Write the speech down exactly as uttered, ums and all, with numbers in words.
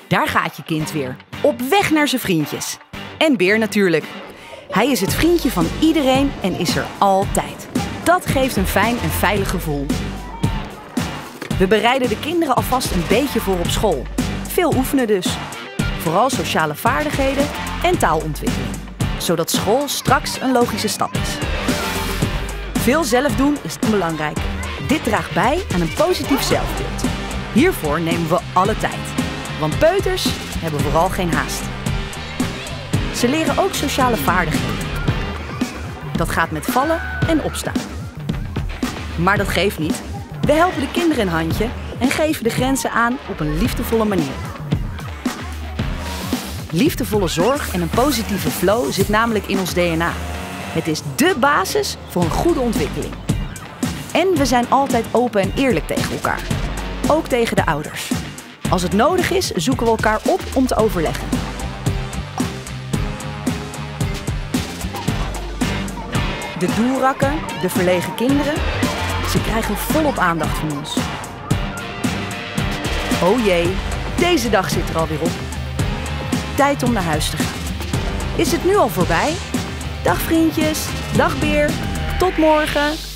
Daar gaat je kind weer, op weg naar zijn vriendjes. En Beer natuurlijk. Hij is het vriendje van iedereen en is er altijd. Dat geeft een fijn en veilig gevoel. We bereiden de kinderen alvast een beetje voor op school. Veel oefenen dus. Vooral sociale vaardigheden en taalontwikkeling. Zodat school straks een logische stap is. Veel zelf doen is belangrijk. Dit draagt bij aan een positief zelfbeeld. Hiervoor nemen we alle tijd. Want peuters hebben vooral geen haast. Ze leren ook sociale vaardigheden. Dat gaat met vallen en opstaan. Maar dat geeft niet. We helpen de kinderen een handje en geven de grenzen aan op een liefdevolle manier. Liefdevolle zorg en een positieve flow zit namelijk in ons D N A. Het is dé basis voor een goede ontwikkeling. En we zijn altijd open en eerlijk tegen elkaar. Ook tegen de ouders. Als het nodig is, zoeken we elkaar op om te overleggen. De doelrakken, de verlegen kinderen, ze krijgen volop aandacht van ons. Oh jee, deze dag zit er alweer op. Tijd om naar huis te gaan. Is het nu al voorbij? Dag vriendjes, dag Beer, tot morgen.